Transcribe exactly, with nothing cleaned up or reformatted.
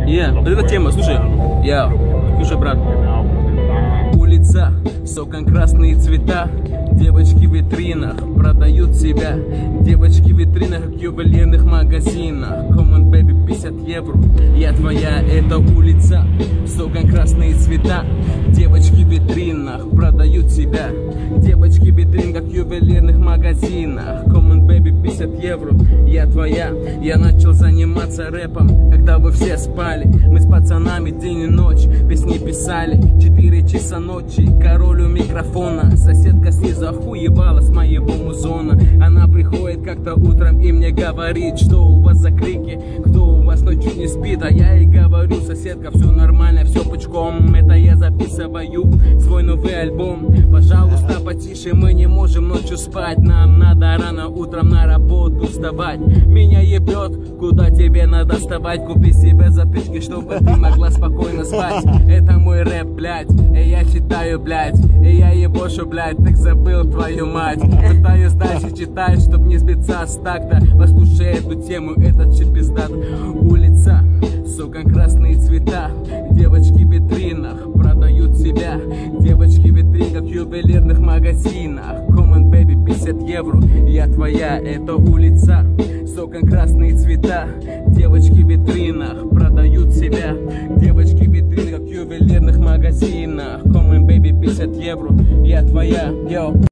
Yeah, вот эта тема, слушай, я, слушай, брат. Улица, соком красные цвета, девочки в витринах продают себя. Девочки в витринах, в ювелирных магазинах. Come on, baby, пятьдесят евро, я твоя, это улица. Соком красные цвета, девочки в витринах продают себя. Девочки в витринах, в ювелирных магазинах. Come on, baby, пятьдесят евро, я твоя. Я начал заниматься рэпом, когда вы все спали. Мы с пацанами день и ночь песни писали. Четыре часа ночи, король у микрофона. Соседка снизу охуевала с моего музона. Она приходит как-то утром и мне говорит: что у вас за крики, кто у вас ночью не спит? А я ей говорю: соседка, все нормально, все пучком. Это я записываю свой новый альбом. Пожалуйста, потише, мы не можем ночью спать. Нам надо рано утром на работу вставать. Меня ебет, куда тебе надо вставать. Купи себе затычки, чтобы ты могла спокойно спать. Это мой рэп, блядь, и я читаю, блядь, и я ебошу, блядь, так забыл твою мать. Пытаюсь дальше читать, чтоб не сбиться с такта. Послушай эту тему, этот чип пиздат. Улица, соком красные цвета, девочки в витринах продают себя. Девочки в витринах, в ювелирных магазинах. Come on, baby, пятьдесят евро, я твоя, это улица. Соком красные цвета, девочки в витринах продают себя. Девочки в витринах, в ювелирных магазинах. Come on, baby, пятьдесят евро, я твоя, йоу.